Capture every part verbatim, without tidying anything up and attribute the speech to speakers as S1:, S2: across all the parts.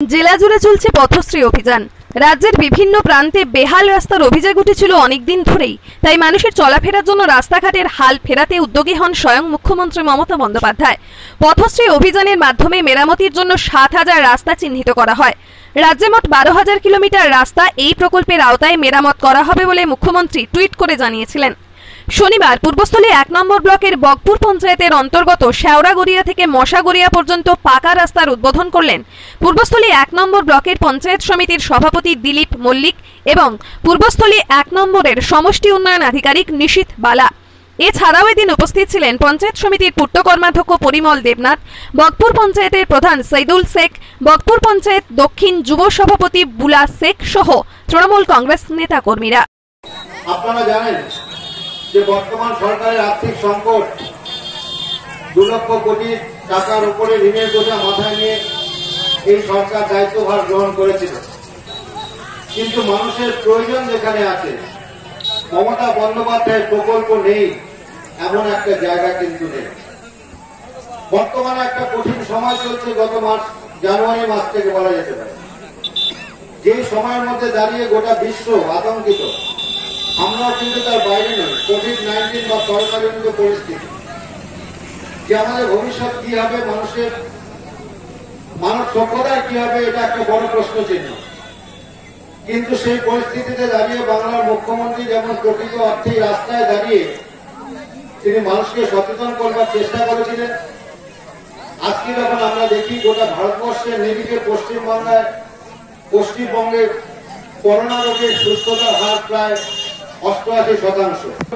S1: জেলা জুড়ে চলছে পথশ্রী অভিযান। রাজ্যের বিভিন্ন প্রান্তে বেহাল রাস্তার অভিযোগ উঠেছিল অনেকদিন ধরেই, তাই মানুষের চলাফেরার জন্য রাস্তাঘাটের হাল ফেরাতে উদ্যোগী হন স্বয়ং মুখ্যমন্ত্রী মমতা বন্দ্যোপাধ্যায়। পথশ্রী অভিযানের মাধ্যমে মেরামতির জন্য সাত হাজার রাস্তা চিহ্নিত করা হয়। রাজ্যে মোট বারো হাজার কিলোমিটার রাস্তা এই প্রকল্পের আওতায় মেরামত করা হবে বলে মুখ্যমন্ত্রী টুইট করে জানিয়েছিলেন। শনিবার পূর্বস্থলী এক নম্বর ব্লকের বগপুর পঞ্চায়েতের অন্তর্গত শেওড়াগড়িয়া থেকে মশাগড়িয়া পর্যন্ত পাকা রাস্তার উদ্বোধন করলেন পূর্বস্থলী এক নম্বর ব্লকের পঞ্চায়েত সমিতির সভাপতি দিলীপ মল্লিক এবং পূর্বস্থলী এক নম্বরের সমষ্টি উন্নয়ন আধিকারিক নিশীথ বালা। এছাড়াও এদিন উপস্থিত ছিলেন পঞ্চায়েত সমিতির পূর্ত কর্মাধ্যক্ষ পরিমল দেবনাথ, বগপুর পঞ্চায়েতের প্রধান সৈদুল শেখ, বগপুর পঞ্চায়েত দক্ষিণ যুব সভাপতি বুলা শেখ সহ তৃণমূল কংগ্রেস নেতা কর্মীরা।
S2: আপনারা জানেন যে বর্তমান সরকারের আর্থিক সংকট, দু লক্ষ কোটি টাকার উপরে ঋণের বোঝা মাথায় নিয়ে এই সরকার দায়িত্বভার গ্রহণ করেছিল। কিন্তু মানুষের প্রয়োজন যেখানে আছে, মমতা বন্দ্যোপাধ্যায়ের প্রকল্প নেই এমন একটা জায়গা কিন্তু নেই। বর্তমানে একটা কঠিন সময় চলছে, গত মাস জানুয়ারি মাস থেকে বলা যেতে পারে, যে সময়ের মধ্যে দাঁড়িয়ে গোটা বিশ্ব আতঙ্কিত। আমরাও কিন্তু তার বাইরে নই। কোভিড নাইন্টিন বা সরকারজনিত পরিস্থিতি যে আমাদের ভবিষ্যৎ কি হবে, মানুষের মানব সভ্যতায় কি হবে, এটা একটা বড় প্রশ্ন চিহ্ন। কিন্তু সেই পরিস্থিতিতে দাঁড়িয়ে বাংলার মুখ্যমন্ত্রী যেমন প্রকৃত অর্থেই রাস্তায় দাঁড়িয়ে তিনি মানুষকে সচেতন করবার চেষ্টা করেছিলেন, আজকে যখন আমরা দেখি গোটা ভারতবর্ষের নিরিখে পশ্চিমবাংলায় পশ্চিমবঙ্গের করোনা রোগের সুস্থতার হার প্রায় অষ্টআশি শতাংশ।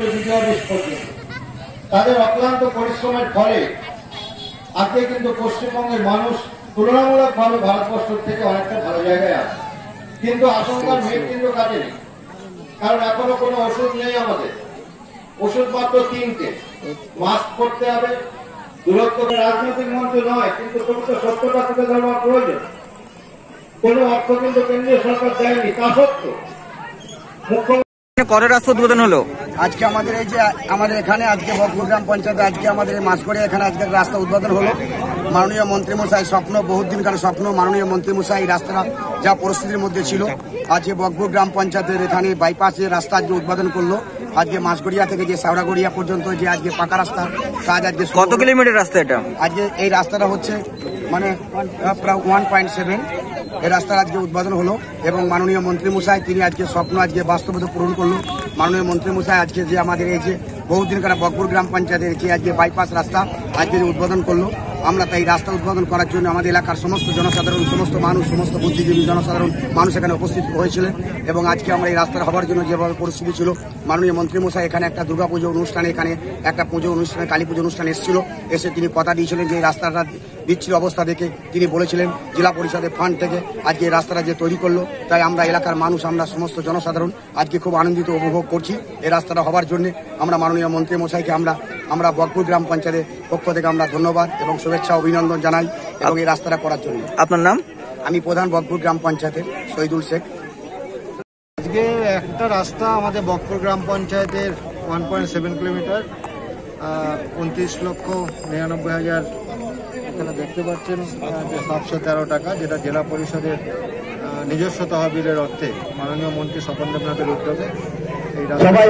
S2: তাদের অক্লান্ত পরিশ্রমের ফলে আজকে কিন্তু পশ্চিমবঙ্গের মানুষ তুলনামূলকভাবে ভারতবর্ষ থেকে অনেকটা ভালো জায়গায় আছে। কিন্তু আশঙ্কার মেঘ কিন্তু কাজে নেই, কারণ এখনো কোনো ওষুধ নেই আমাদের। ওষুধ মাত্র তিনটে, মাস্ক করতে হবে, দূরত্ব। রাজনৈতিক মঞ্চ নয়, কিন্তু প্রকৃত সত্যটা তুলে ধরবার প্রয়োজন। কোন অর্থ কিন্তু কেন্দ্রীয় সরকার দেয়নি, তা সত্ত্বেও মুখ্যমন্ত্রী
S3: করে রাস্তা উদ্বোধন হলো
S4: আজকে আমাদের এই যে আমাদের এখানে আজকে বগপুর গ্রাম পঞ্চায়েতে আজকে আমাদের মাস করে এখানে আজকে রাস্তা উদ্বোধন হলো। মাননীয় মন্ত্রীমশাই স্বপ্ন, বহুত দিনকার স্বপ্ন, মাননীয় মন্ত্রীমশাই এই রাস্তাটা যা পরিস্থিতির মধ্যে ছিল, আজকে বগপুর গ্রাম পঞ্চায়েতের এখানে বাইপাসের রাস্তা আজকে উদ্বোধন করলো। আজকে মাসগড়িয়া থেকে যে শেওড়াগড়িয়া পর্যন্ত যে আজকে পাকা রাস্তা কাজ আজকে
S3: কত কিলোমিটার রাস্তা এটা?
S4: আজকে এই রাস্তাটা হচ্ছে মানে প্রায় ওয়ান পয়েন্ট সেভেন এই রাস্তার আজকে উদ্বোধন হলো এবং মাননীয় মন্ত্রীমশাই তিনি আজকে স্বপ্ন আজকে বাস্তবতা পূরণ করলো। মাননীয় মন্ত্রীমশাই আজকে যে আমাদের এই যে বহুদিনকার বগপুর গ্রাম পঞ্চায়েতের যে আজকে বাইপাস রাস্তা আজকে উদ্বোধন করলো, আমরা তাই রাস্তা উদ্বোধন করার জন্য আমাদের এলাকার সমস্ত জনসাধারণ, সমস্ত মানুষ, সমস্ত বুদ্ধিজীবী জনসাধারণ মানুষ এখানে উপস্থিত হয়েছিলেন এবং আজকে আমরা এই রাস্তার হওয়ার জন্য যেভাবে পরিস্থিতি ছিল, মাননীয় মন্ত্রীমশাই এখানে একটা দুর্গাপুজো অনুষ্ঠানে, এখানে একটা পুজো অনুষ্ঠানে, কালী পুজো অনুষ্ঠানে এসেছিল। এসে তিনি কথা দিয়েছিলেন যে এই রাস্তাটা বিচ্ছিন্ন অবস্থা দেখে তিনি বলেছিলেন জেলা পরিষদের ফান্ড থেকে আজকে এই রাস্তাটা যে তৈরি করলো। তাই আমরা এলাকার মানুষ, আমরা সমস্ত জনসাধারণ আজকে খুব আনন্দিত উপভোগ করছি এই রাস্তাটা হওয়ার জন্য। আমরা মাননীয় মন্ত্রীমশাইকে আমরা আমরা বগপুর গ্রাম পঞ্চায়েতের পক্ষ থেকে আমরা ধন্যবাদ এবং শুভেচ্ছা অভিনন্দন জানাই এবং এই রাস্তাটা করার জন্য।
S3: আপনার নাম?
S4: আমি প্রধান বগপুর গ্রাম পঞ্চায়েতের সৈদুল শেখ।
S5: আজকে একটা রাস্তা আমাদের বগপুর গ্রাম পঞ্চায়েতের ওয়ান পয়েন্ট সেভেন কিলোমিটার, উনত্রিশ লক্ষ নিরানব্বই হাজার এখানে দেখতে পাচ্ছেন যে সাতশো তেরো টাকা, যেটা জেলা পরিষদের নিজস্ব তহবিলের অর্থে মাননীয় মন্ত্রী স্বপন দেবনাথের উদ্যোগে এই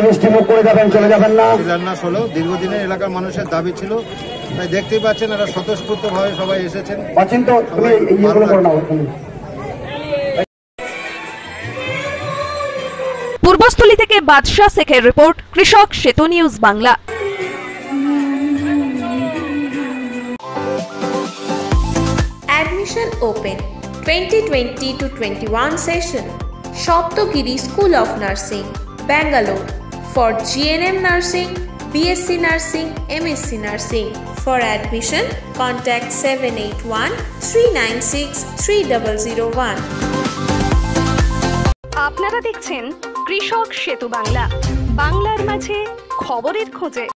S5: শিলান্যাস হলো। দীর্ঘদিনের এলাকার মানুষের দাবি ছিল, তাই দেখতেই পাচ্ছেন এরা স্বতঃস্ফূর্ত ভাবে সবাই এসেছেন।
S1: পূর্বস্থলী থেকে বাদশাহ শেখের রিপোর্ট, কৃষক সেতু news Bangla.
S6: Admission open twenty twenty to twenty-one session. Shoptogiri School of Nursing, Bangalore, for G N M Nursing, B S c Nursing, M S c Nursing. For admission, contact seven eight one, three nine six, three zero zero one.
S1: আপনারা দেখছেন কৃষক সেতু বাংলা, বাংলার মাঝে খবরের খোঁজে।